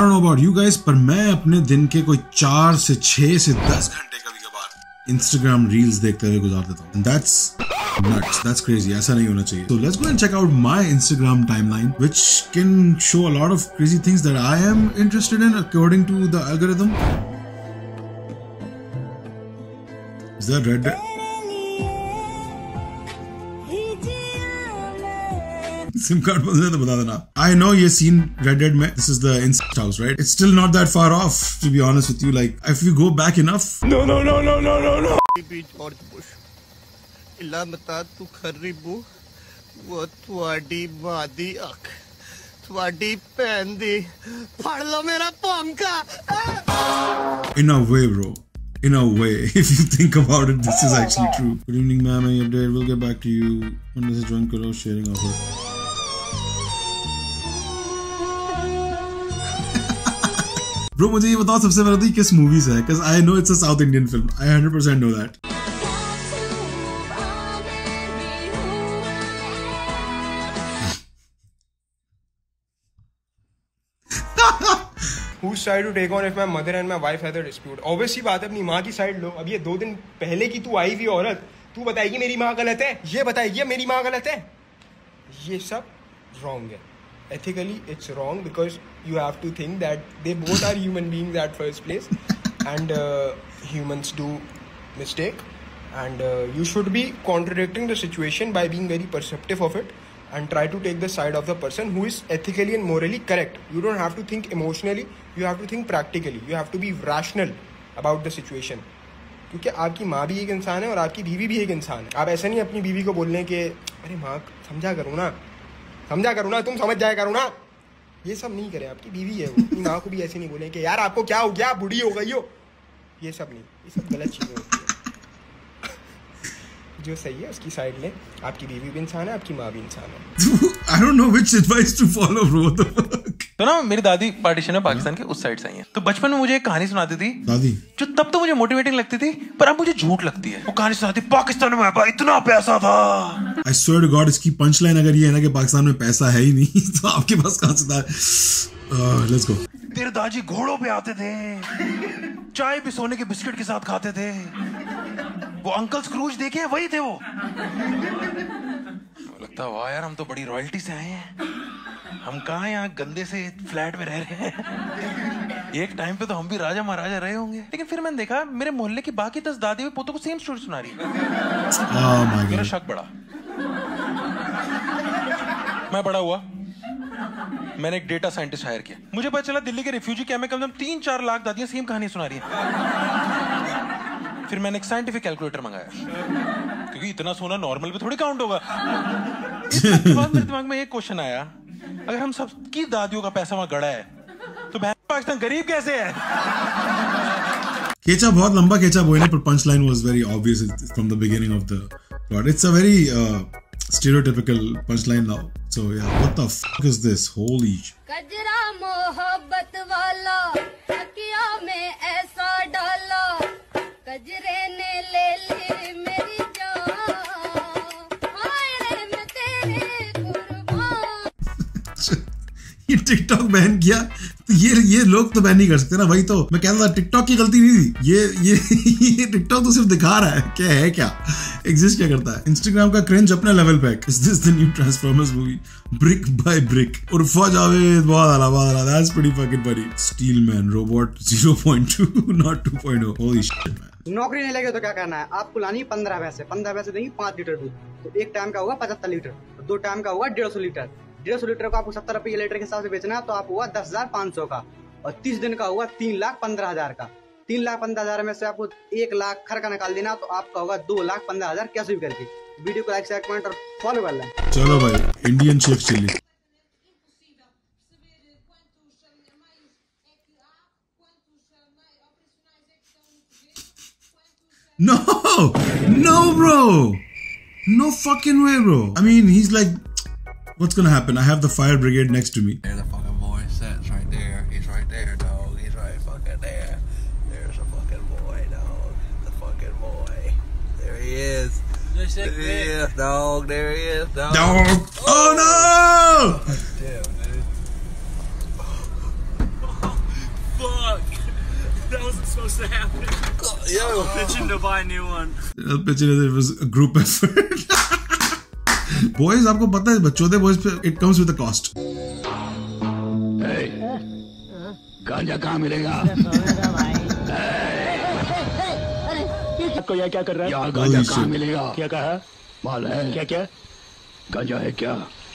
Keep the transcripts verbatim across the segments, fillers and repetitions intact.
don't know about you guys, पर मैं अपने दिन के कोई चार से छह से दस घंटे कभी कभार Instagram reels देखते हुए गुजार देता हूँ. That's nuts. That's crazy. ऐसा नहीं होना चाहिए. So let's go and check out my Instagram timeline, which can show a lot of crazy things that I am interested in according to the algorithm. Is that Red Dead? SIM card बदले तो बता देना. I know ये scene Red Dead में, this is the insect house, right? It's still not that far off, to be honest with you. Like, if you go back enough. No, no, no, no, no, no, no. George Bush. इल्ला मता तू खरीबू, वो तुआडी मादी अख, तुआडी pan दी, फाड़ लो मेरा पंखा. In a way, bro. In a way, if you think about it, this is actually true. Good evening, ma'am. Any update? We'll get back to you. When does it join Kuro sharing offer? Bro, मुझे ये बताओ सबसे पहले किस movie से है? Because I know it's a South Indian film. I one hundred percent know that. Whose side to take on if my mother and my wife had a dispute? Obviously बात है, अपनी माँ की साइड लो. अब ये दो दिन पहले की तू आई हुई औरत, तू बताएगी मेरी माँ गलत है, ये बताएगी मेरी माँ गलत है. ये सब wrong है. Ethically, it's wrong because you have to think that they both are human beings at first place, and uh, humans do mistake, and uh, you should be contradicting the situation by being very perceptive of it and try to take the side of the person who is ethically and morally correct. You don't have to think emotionally, you have to think practically, you have to be rational about the situation. क्योंकि आपकी माँ भी एक इंसान है और आपकी बीवी भी एक इंसान है. आप ऐसा नहीं अपनी बीवी को बोलने के अरे माँ समझा करो ना, समझा करो ना, तुम समझ जाया करो ना. ये सब नहीं करें. आपकी बीवी है वो. अपनी माँ को भी ऐसे नहीं बोलें कि यार आपको क्या हो गया, बूढ़ी हो गई हो. ये सब नहीं. ये सब गलत चीज़ें होती है. जो सही है उसकी साइड लें. आपकी बीवी भी इंसान है, आपकी माँ भी इंसान है. I don't know which advice to follow, bro. What the fuck? तो ना मेरी दादी पार्टीशन में पाकिस्तान के उस साइड से आई है. तो बचपन में मुझे एक कहानी सुनाती थी दादी, जो तब तो मुझे मोटिवेटिंग लगती थी, पर अब मुझे झूठ लगती है. वो कहानी सुनाती, पाकिस्तान में भाई इतना पैसा था. I swear to God, इसकी पंच लाइन अगर ये है ना कि पाकिस्तान में पैसा है ही नहीं, तो आपके पास कहाँ से था? uh, Let's go. तेरे दादी घोड़ों पे आते थे, चाय भी सोने के बिस्किट के साथ खाते थे. वो अंकल स्क्रूज देखे हैं, वही थे वो. लगता वाह यार, हम तो बड़ी रॉयल्टी से आए हैं. हम कहाँ यहाँ गंदे से फ्लैट में रह रहे हैं. एक टाइम पे तो हम भी राजा महाराजा रहे होंगे. लेकिन फिर मैंने देखा मेरे मोहल्ले की बाकी दस दादी भी पोतों को सेम स्टोरी सुना रही है. मेरा शक बढ़ा. मैं बड़ा हुआ, मैंने एक डेटा साइंटिस्ट हायर किया. मुझे पता चला दिल्ली के रिफ्यूजी कैंप में कम से कम तीन चार लाख दादियां सेम कहानी सुना रही हैं. फिर मैंने एक साइंटिफिक कैलकुलेटर मंगाया, क्योंकि इतना सोना नॉर्मल पे थोड़ी काउंट होगा. इसके बाद मेरे दिमाग में एक क्वेश्चन आया, अगर हम सबकी दादियों का पैसा वहां गड़ा है तो पाकिस्तान गरीब कैसे है? केचा बहुत लंबा केचा बोले, पर punch line was very obvious from the beginning of the plot. It's a very stereotypical punchline now. So yeah, what the fuck is this? Holy कजरा मोहब्बत वाला तकिया में ऐसा डाला, कजरे ने ले ली मेरी जान, हाय रे मैं तेरे कुर्बान. ये टिकटॉक बैन किया तो ये ये लोग तो बैन नहीं कर सकते ना भाई. तो मैं कहता था टिकटॉक की गलती नहीं थी. ये ये ये टिकटॉक तो सिर्फ दिखा रहा है क्या है, क्या एग्जिस्ट क्या करता है. इंस्टाग्राम का क्रिंज अपने लेवल पे. Is this the new Transformers movie brick by brick? Urfi Javed बहुत आला बहुत आला. That's pretty fucking funny. Steel man robot zero point two not two point zero. Holy shit man. नौकरी नहीं लगे तो क्या करना है? आपको लानी पंद्रह भैंसे. पंद्रह भैंसे देंगी पांच लीटर दूध. तो एक टाइम का होगा पचहत्तर लीटर, दो टाइम का होगा डेढ़ सौ लीटर. डेढ़ सौ लीटर को आपको सत्तर रुपये लीटर के हिसाब से बेचना है, तो आप हुआ दस हजार पाँच सौ का. और तीस दिन का हुआ तीन लाख पंद्रह हजार का. तीन लाख पंद्रह हजार में से आपको एक लाख खर्चा निकाल देना, तो आपका होगा दो लाख पंद्रह हजार कैसे भी करके. वीडियो को लाइक शेयर कमेंट और फॉलो कर लें. चलो भाई, Indian chef chilli. No, no, bro. No fucking way, bro. I mean, he's like, what's gonna happen? I have the fire brigade next to me. There's the fucking boy sits right there. He's right there, dog. He's right fucking there. There's a fucking boy, dog. The fucking boy. There he is. There he is, dog. There he is, dog. Dog. Oh no! Damn, dude. supposed to happen. Yo. Pitching to buy a new one. I'll pitch it. It was a group effort. Boys, आपको पता है बच्चों दे boys पे it comes with a cost. Hey, गांजा कहाँ मिलेगा? आपको यह क्या कर रहा है? यहाँ गांजा कहाँ मिलेगा? क्या कहा? माल है? क्या क्या? गांजा है क्या?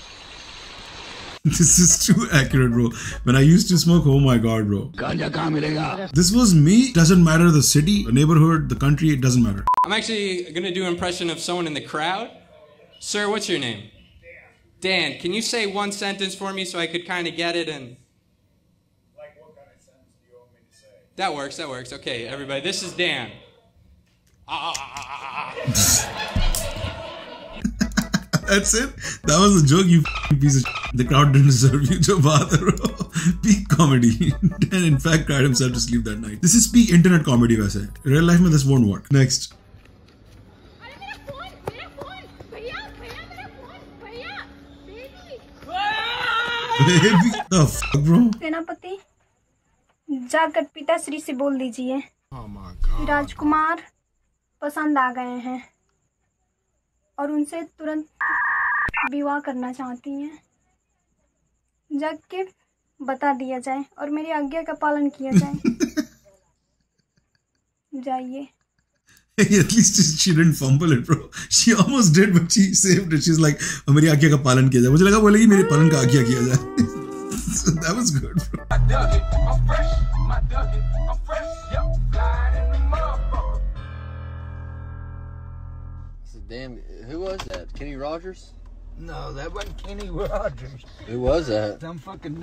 This is too accurate, bro. When I used to smoke, oh my god, bro. गांजा कहाँ मिलेगा? This was me. Doesn't matter the city, the neighborhood, the country. It doesn't matter. I'm actually gonna do an impression of someone in the crowd. Sir, what's your name? Dan. Dan, can you say one sentence for me so I could kind of get it and... Like what kind of sentence do you want me to say? That works, that works. Okay, everybody, this is Dan. Ah, ah, ah, ah, ah. That's it? That was a joke, you piece of shit. The crowd didn't deserve you, jo baat hai, bro. Peak comedy. Dan in fact cried himself to sleep that night. This is peak internet comedy, वैसे. Real life में this won't work. Next. Baby, the fuck, bro? सेनापति, जाकर पिताश्री से बोल दीजिए. Oh my God. राजकुमार पसंद आ गए हैं और उनसे तुरंत विवाह करना चाहती हैं. जाके बता दिया जाए और मेरी आज्ञा का पालन किया जाए. जाइए. At least she didn't fumble it, bro. She almost did, but she saved it. She's like, मेरी आज्ञा का पालन किया जाए. मुझे लगा बोलेगी मेरे पालन का आज्ञा किया जाए. So that was good, bro. Damn, who was that? Kenny Rogers? No, that wasn't Kenny Rogers. Who was that? Some fucking.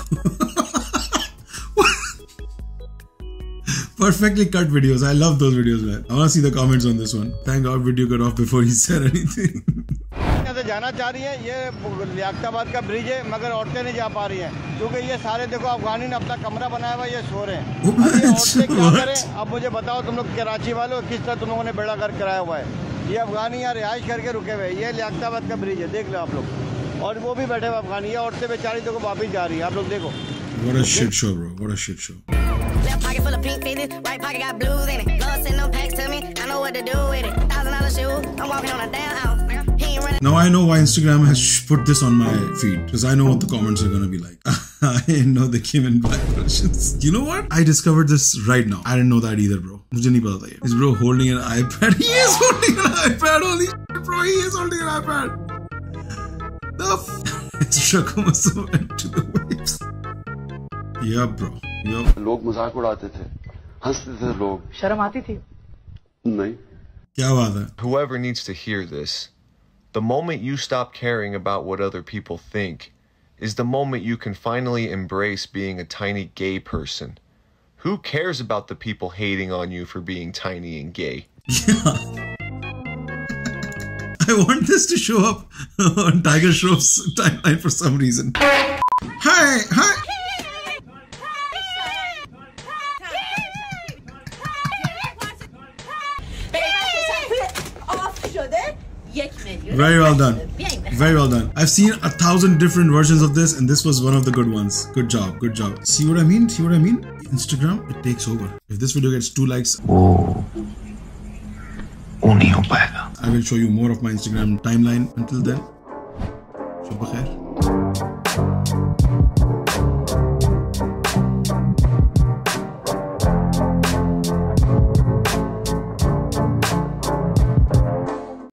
Perfectly cut videos. I love those videos, man. I want to see the comments on this one. Thank God video got off before he said anything. यहाँ से जाना चाह रही हैं. ये लियाकताबाद का bridge है, मगर औरतें नहीं जा पा रही हैं क्योंकि ये सारे देखो अफगानी ने अपना कमरा बनाया हुआ है, ये सो रहे हैं. अब ये औरतें क्या करें? अब मुझे बताओ तुम लोग कराची वालों किस तरह तुम लोगों ने बेड़ा गर्क कराया हुआ है. ये अफगानी यहाँ रिहाइश करके रुके हुए. ये लियाकताबाद का ब्रिज है, देख लो आप लोग. और वो भी बैठे हुए अफगानी. ये औरतें बेचारी देखो वापिस जा रही है. आप लोग देखो. What a shit show, bro. What a shit show. Left pocket full of pink fitted, right pocket got blues in it. Love send them packs to me, I know what to do with it. Thousand dollar shoe, I'm walking on a damn house. He ain't running. Now I know why Instagram has put this on my feed because I know what the comments are gonna be like. I know they came in black versions. You know what? I discovered this right now. I didn't know that either, bro. मुझे नहीं पता था ये. Is bro holding an iPad? He is holding an iPad. Holy shit, bro! He is holding an iPad. The f*** Shaka must have went to the waves. Yeah, bro. Yeah. लोग मजाक उड़ाते थे, हंसते थे लोग. शर्म आती थी? नहीं. क्या बात है? Whoever needs to hear this, the moment you stop caring about what other people think is the moment you can finally embrace being a tiny gay person. Who cares about the people hating on you for being tiny and gay? Yeah. I want this to show up on Tiger Shroff's timeline for some reason. Hi, hi. Very well done. Very well done. I've seen a thousand different versions of this and this was one of the good ones. Good job. Good job. See what I mean? See what I mean? Instagram, it takes over. If this video gets two likes, वो वो नहीं हो पाएगा. I will show you more of my Instagram timeline. Until then, shub khair.